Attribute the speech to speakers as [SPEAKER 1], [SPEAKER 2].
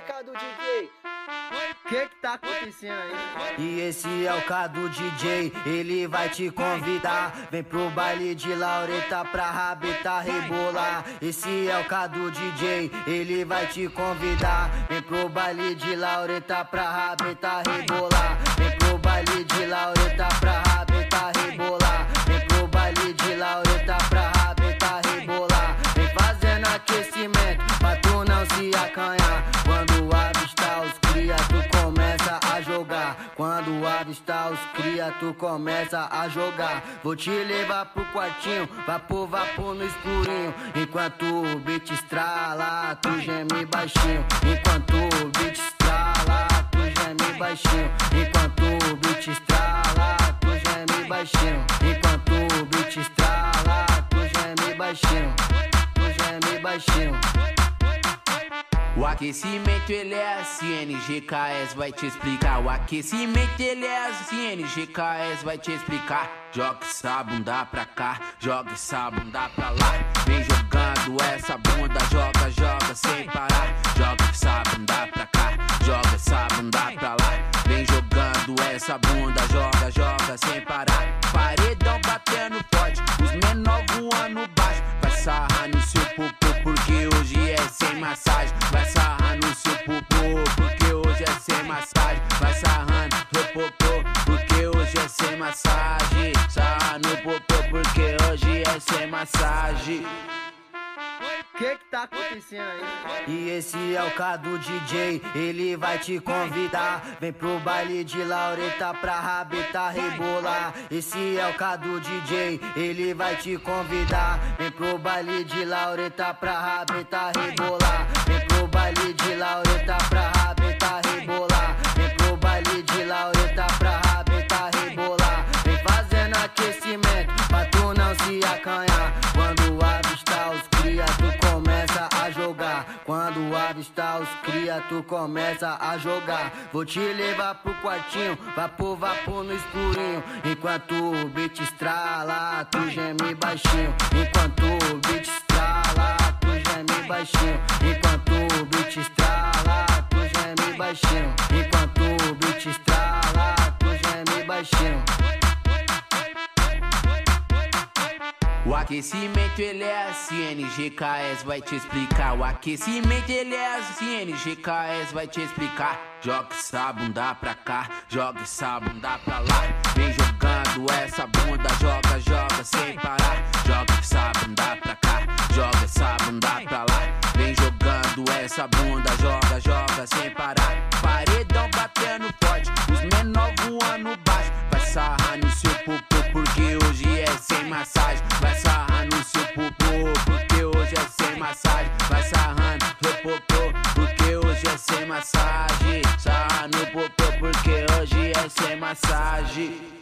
[SPEAKER 1] Cadu DJ. Que tá acontecendo aí?
[SPEAKER 2] E esse é o Cadu DJ, ele vai te convidar. Vem pro baile de Laureta pra rabeta rebolar. Esse é o Cadu DJ, ele vai te convidar. Vem pro baile de Laureta pra rabeta rebolar. Vem pro baile de Laureta pra rabeta rebolar. Vem pro baile de Laureta pra rabeta rebolar. Vem fazendo aquecimento pra tu não se acanhar. Quando avistar os cria, tu começa a jogar. Quando avistar os cria, tu começa a jogar. Vou te levar pro quartinho, vapor no escurinho. Enquanto o beat estrala, tu geme baixinho. Enquanto o beat estrala, tu geme baixinho. Enquanto o beat estrala, tu geme baixinho. Enquanto o beat estrala, tu geme baixinho. Tu geme baixinho.
[SPEAKER 3] O aquecimento ele é assim, NGKS vai te explicar. O aquecimento ele é assim, NGKS vai te explicar. Joga essa bunda pra cá, joga essa bunda pra lá. Vem jogando essa bunda, joga, joga sem parar. Joga essa bunda pra cá, joga essa bunda pra lá. Vem jogando essa bunda, joga, joga sem parar. Paredão batendo forte, os menor voando baixo. Vai sarrar no seu popô porque hoje é sem massagem. Vai sarrar no seu popô porque hoje é sem massagem. Vai sarrando no popô porque hoje é sem massagem. Sarra no popô porque hoje é sem massagem.
[SPEAKER 1] Que tá acontecendo aí?
[SPEAKER 2] E esse é o Cadu DJ, ele vai te convidar. Vem pro baile de Laureta pra rabeta rebolar. Esse é o Cadu DJ, ele vai te convidar. Vem pro baile de Laureta pra rabeta rebolar. Vem pro baile de Laureta pra rabeta rebolar. Vem pro baile de Laureta pra rabeta rebolar. Vem fazendo aquecimento pra tu não se acanhar. Quando avistar os cria, tu começa a jogar. Quando avistar os cria, tu começa a jogar. Vou te levar pro quartinho, vapor no escurinho. Enquanto o beat estrala, tu geme baixinho. Enquanto o beat estrala, tu geme baixinho. Enquanto o beat estrala, tu geme baixinho. Enquanto o beat estrala, tu geme baixinho.
[SPEAKER 3] O aquecimento ele é assim, NGKS vai te explicar. O aquecimento ele é assim, NGKS vai te explicar. Joga essa bunda pra cá, joga essa bunda pra lá. Vem jogando essa bunda, joga, joga sem parar. Joga essa bunda pra cá, joga essa bunda pra lá. Vem jogando essa bunda, joga, joga sem parar. Paredão batendo forte, os menor voando baixo. Vai sarrar no seu popô porque hoje é sem massagem. Vai sarrar no seu popô porque hoje é sem massagem. Vai sarrando no popô porque hoje é sem massagem. Sarra no popô porque hoje é sem massagem.